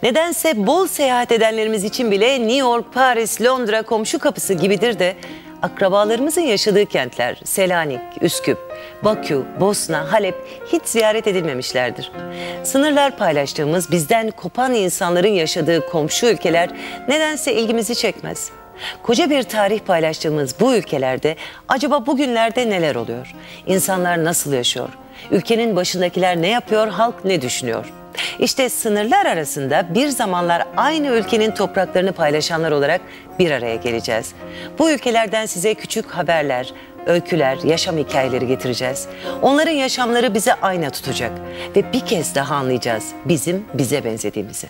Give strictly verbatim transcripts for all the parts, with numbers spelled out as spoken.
Nedense bol seyahat edenlerimiz için bile New York, Paris, Londra komşu kapısı gibidir de akrabalarımızın yaşadığı kentler Selanik, Üsküp, Bakü, Bosna, Halep hiç ziyaret edilmemişlerdir. Sınırlar paylaştığımız, bizden kopan insanların yaşadığı komşu ülkeler nedense ilgimizi çekmez. Koca bir tarih paylaştığımız bu ülkelerde acaba bugünlerde neler oluyor? İnsanlar nasıl yaşıyor? Ülkenin başındakiler ne yapıyor, halk ne düşünüyor? İşte sınırlar arasında bir zamanlar aynı ülkenin topraklarını paylaşanlar olarak bir araya geleceğiz. Bu ülkelerden size küçük haberler, öyküler, yaşam hikayeleri getireceğiz. Onların yaşamları bize ayna tutacak ve bir kez daha anlayacağız bizim bize benzediğimizi.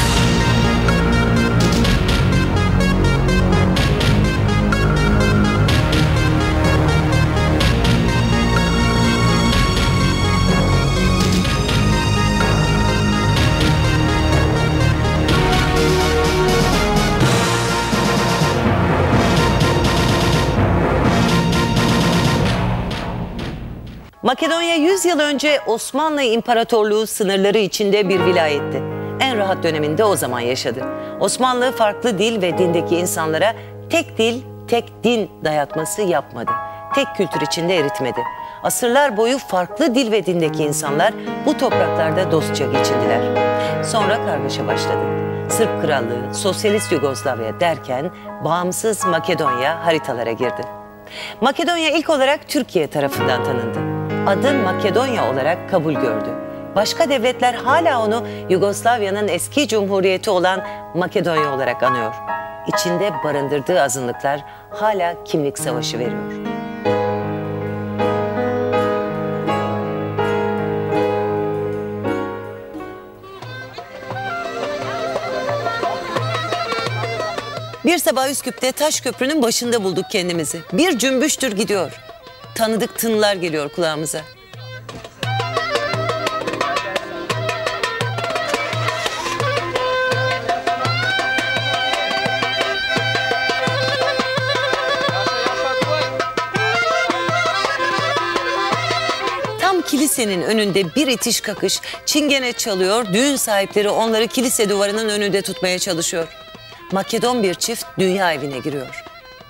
Makedonya yüz yıl önce Osmanlı İmparatorluğu sınırları içinde bir vilayetti. En rahat döneminde o zaman yaşadı. Osmanlı farklı dil ve dindeki insanlara tek dil, tek din dayatması yapmadı. Tek kültür içinde eritmedi. Asırlar boyu farklı dil ve dindeki insanlar bu topraklarda dostça geçindiler. Sonra kargaşa başladı. Sırp Krallığı, Sosyalist Yugoslavya derken bağımsız Makedonya haritalara girdi. Makedonya ilk olarak Türkiye tarafından tanındı. Adı Makedonya olarak kabul gördü. Başka devletler hala onu Yugoslavya'nın eski cumhuriyeti olan Makedonya olarak anıyor. İçinde barındırdığı azınlıklar hala kimlik savaşı veriyor. Bir sabah Üsküp'te Taşköprü'nün başında bulduk kendimizi. Bir cümbüştür gidiyor. Tanıdık tınılar geliyor kulağımıza. Tam kilisenin önünde bir itiş kakış çingene çalıyor, düğün sahipleri onları kilise duvarının önünde tutmaya çalışıyor. Makedon bir çift dünya evine giriyor.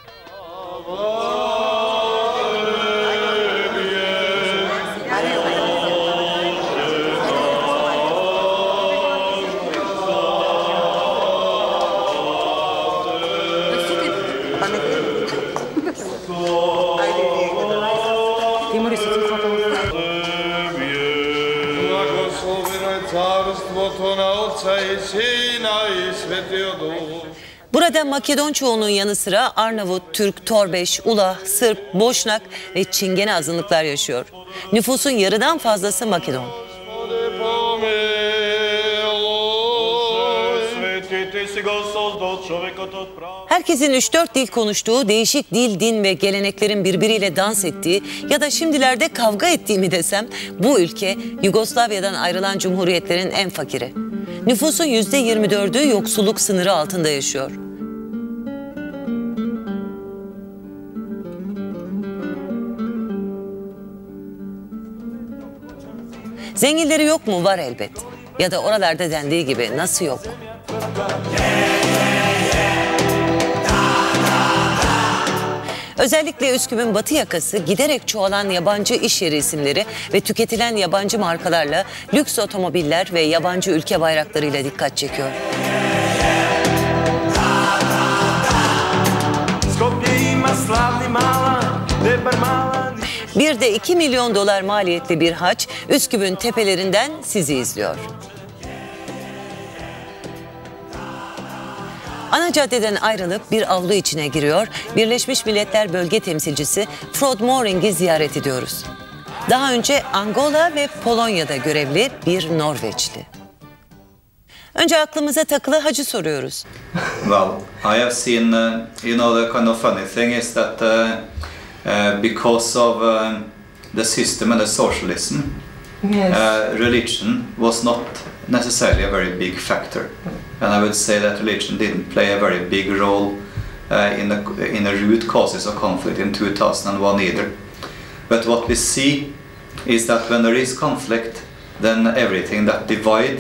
Burada Makedon çoğunluğun yanı sıra Arnavut, Türk, Torbeş, Ulah, Sırp, Boşnak ve Çingene azınlıklar yaşıyor. Nüfusun yarıdan fazlası Makedon. Herkesin üç dört dil konuştuğu, değişik dil, din ve geleneklerin birbiriyle dans ettiği ya da şimdilerde kavga ettiği mi desem, bu ülke Yugoslavya'dan ayrılan cumhuriyetlerin en fakiri. Nüfusun yüzde yirmi dördü yoksulluk sınırı altında yaşıyor. Zenginleri yok mu? Var elbet. Ya da oralarda dendiği gibi nasıl yok? Özellikle Üsküp'ün batı yakası giderek çoğalan yabancı iş yeri isimleri ve tüketilen yabancı markalarla lüks otomobiller ve yabancı ülke bayraklarıyla dikkat çekiyor. Bir de iki milyon dolar maliyetli bir haç Üsküp'ün tepelerinden sizi izliyor. Ana caddeden ayrılıp bir avlu içine giriyor, Birleşmiş Milletler Bölge Temsilcisi Frode Mooring'i ziyaret ediyoruz. Daha önce Angola ve Polonya'da görevli bir Norveçli. Önce aklımıza takılı hacı soruyoruz. Well, I have seen, uh, you know, the kind of funny thing is that uh, uh, because of uh, the system and the socialism, yes. uh, religion was not necessarily a very big factor. And I would say that religion didn't play a very big role uh, in, the, in the root causes of conflict in two thousand one either. But what we see is that when there is conflict, then everything that divides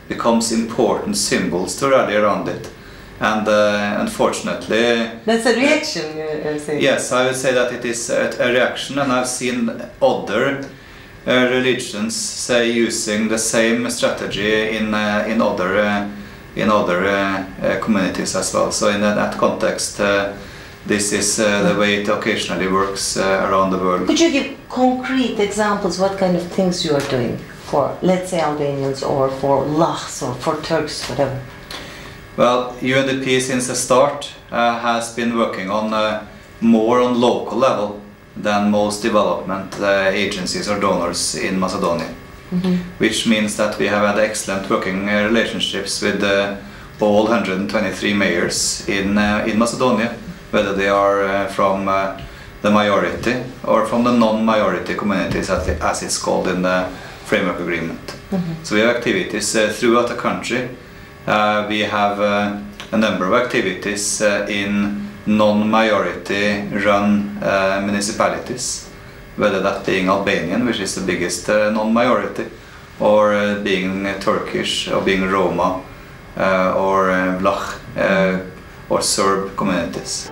becomes important symbols to rally around it. And uh, unfortunately... That's a reaction, you say? Yes, I would say that it is a, a reaction, and I've seen other uh, religions, say, using the same strategy in, uh, in other, uh, in other uh, uh, communities as well. So in that context, uh, this is uh, the way it occasionally works uh, around the world. Could you give concrete examples what kind of things you are doing for, let's say, Albanians, or for Laks, or for Turks, whatever? Well, U N D P since the start uh, has been working on uh, more on local level than most development uh, agencies or donors in Macedonia. Mm-hmm. Which means that we have had excellent working uh, relationships with uh, all one hundred twenty-three mayors in, uh, in Macedonia, whether they are uh, from uh, the majority or from the non-majority communities, as it's called in the framework agreement. Mm-hmm. So we have activities uh, throughout the country. Uh, we have uh, a number of activities uh, in non-majority run uh, municipalities, whether that being Albanian, which is the biggest uh, non-majority, or uh, being uh, Turkish, or being Roma, uh, or uh, Vlach, uh, or Serb communities.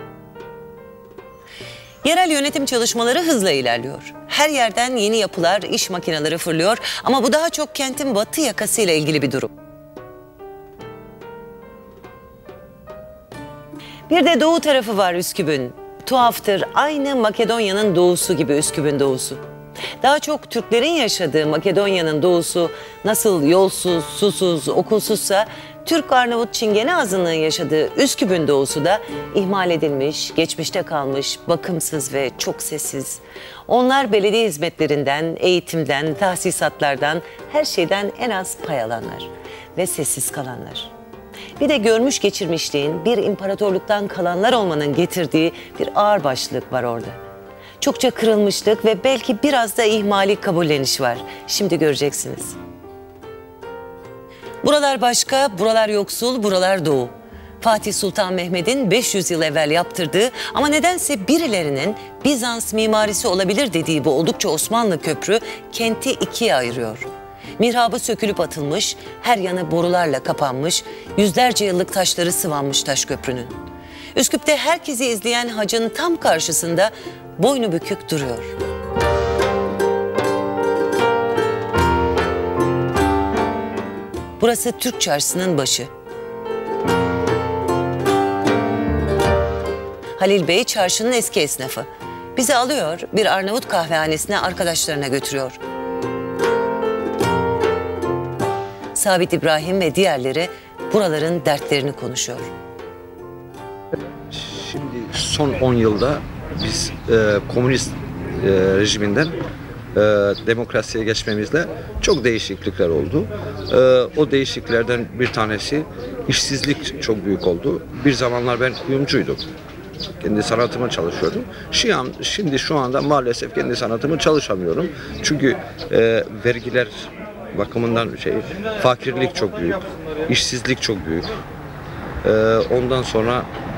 Yerel yönetim çalışmaları hızla ilerliyor. Her yerden yeni yapılar, iş makineleri fırlıyor ama bu daha çok kentin batı yakasıyla ilgili bir durum. Bir de doğu tarafı var Üsküp'ün. Tuhaftır, aynı Makedonya'nın doğusu gibi Üsküp'ün doğusu. Daha çok Türklerin yaşadığı Makedonya'nın doğusu nasıl yolsuz, susuz, okulsuzsa, Türk-Arnavut Çingene azınlığın yaşadığı Üsküp'ün doğusu da ihmal edilmiş, geçmişte kalmış, bakımsız ve çok sessiz. Onlar belediye hizmetlerinden, eğitimden, tahsisatlardan, her şeyden en az pay alanlar ve sessiz kalanlar. Bir de görmüş geçirmişliğin, bir imparatorluktan kalanlar olmanın getirdiği bir ağırbaşlılık var orada. Çokça kırılmışlık ve belki biraz da ihmali kabulleniş var. Şimdi göreceksiniz. Buralar başka, buralar yoksul, buralar doğu. Fatih Sultan Mehmet'in beş yüz yıl evvel yaptırdığı ama nedense birilerinin Bizans mimarisi olabilir dediği bu oldukça Osmanlı köprü kenti ikiye ayırıyor. Mihrabı sökülüp atılmış, her yanı borularla kapanmış, yüzlerce yıllık taşları sıvanmış taş köprünün. Üsküp'te herkesi izleyen hacın tam karşısında boynu bükük duruyor. Burası Türk Çarşısı'nın başı. Halil Bey çarşının eski esnafı. Bizi alıyor, bir Arnavut kahvehanesine arkadaşlarına götürüyor. Sabit İbrahim ve diğerleri buraların dertlerini konuşuyor. Şimdi son on yılda biz e, komünist e, rejiminden e, demokrasiye geçmemizle çok değişiklikler oldu. E, o değişikliklerden bir tanesi işsizlik çok büyük oldu. Bir zamanlar ben kuyumcuydum. Kendi sanatıma çalışıyordum. Şu an, şimdi şu anda maalesef kendi sanatımı çalışamıyorum. Çünkü e, vergiler bakımından şey, fakirlik çok büyük, işsizlik çok büyük. Ee, ondan sonra